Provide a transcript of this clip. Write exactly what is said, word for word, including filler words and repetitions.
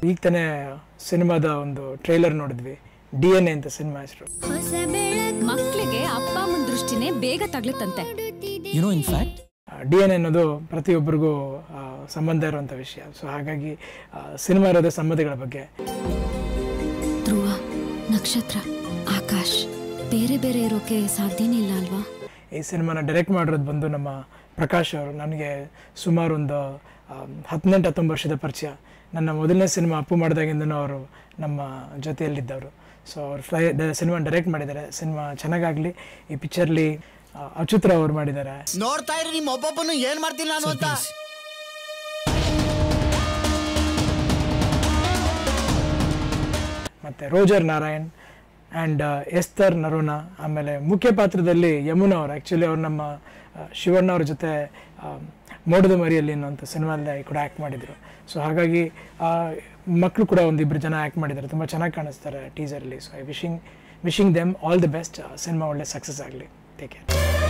ಈಗ ತಾನೇ ಸಿನಿಮಾದ ಒಂದು ಟ್ರೈಲರ್ ನೋಡಿದ್ವಿ, ಡಿ ಎನ್ ಎ ಅಂತ ಸಿನಿಮಾ ಹೆಸರು. ಮಕ್ಕಳಿಗೆ ಅಪ್ಪ ಅಮ್ಮನ ದೃಷ್ಟಿನೇ ಬೇಗ ತಗ್ಲತ್ತಂತೆ. You know in fact D N A ಅನ್ನೋದು ಪ್ರತಿಯೊಬ್ಬರಿಗೂ ಸಂಬಂಧ ಇರುವಂಥ ವಿಷಯ. ಸೊ ಹಾಗಾಗಿ ಸಿನಿಮಾ ಇರೋದೇ ಸಂಬಂಧಗಳ ಬಗ್ಗೆ. ಧ್ರುವ, ನಕ್ಷತ್ರ, ಆಕಾಶ್ ಬೇರೆ ಬೇರೆ ಇರೋಕೆ ಸಾಧ್ಯನೇ ಇಲ್ಲ ಅಲ್ವಾ? ಈ ಸಿನಿಮಾನ ಡೈರೆಕ್ಟ್ ಮಾಡಿರೋದು ಬಂದು ನಮ್ಮ ಪ್ರಕಾಶ್ ಅವರು. ನನಗೆ ಸುಮಾರು ಒಂದು ಹದಿನೆಂಟು ಹತ್ತೊಂಬತ್ತು ವರ್ಷದ ಪರಿಚಯ. ನನ್ನ ಮೊದಲನೇ ಸಿನಿಮಾ ಅಪ್ಪು ಮಾಡಿದಾಗಿಂದನೂ ಅವರು ನಮ್ಮ ಜೊತೆಯಲ್ಲಿದ್ದವರು. ಸೊ ಅವ್ರು ಫ್ಲೈ ಸಿನಿಮಾ ಡೈರೆಕ್ಟ್ ಮಾಡಿದ್ದಾರೆ. ಸಿನಿಮಾ ಚೆನ್ನಾಗಾಗಲಿ. ಈ ಪಿಕ್ಚರ್ಲಿ ಅಚ್ಯುತ್ರ ಅವ್ರು ಮಾಡಿದ್ದಾರೆ. ನೋಡ್ತಾ ಇರಿ ನಿಮ್ಮ ಒಬ್ಬೊಬ್ಬನು ಏನ್ ಮಾಡ್ತಿಲ್ಲ ನಾನು ಅಂತ. ಮತ್ತು Roger Narayan and Esther Noronha, ಆಮೇಲೆ ಮುಖ್ಯ ಪಾತ್ರದಲ್ಲಿ ಯಮುನಾ ಅವರು. ಆ್ಯಕ್ಚುಲಿ ಅವ್ರು ನಮ್ಮ ಶಿವಣ್ಣ ಅವ್ರ ಜೊತೆ ಮೋಡದ ಮರಿಯಲ್ಲಿ ಅನ್ನೋಂಥ ಸಿನಿಮಾದಲ್ಲಿ ಕೂಡ ಆ್ಯಕ್ಟ್ ಮಾಡಿದರು. ಸೊ ಹಾಗಾಗಿ ಮಕ್ಕಳು ಕೂಡ ಒಂದಿಬ್ಬರು ಜನ ಆ್ಯಕ್ಟ್ ಮಾಡಿದ್ದಾರೆ, ತುಂಬ ಚೆನ್ನಾಗಿ ಕಾಣಿಸ್ತಾರೆ ಟೀಸರಲ್ಲಿ. So I wishing wishing them all the best. Cinema ಒಳ್ಳೆ ಸಕ್ಸಸ್ ಆಗಲಿ. Take care.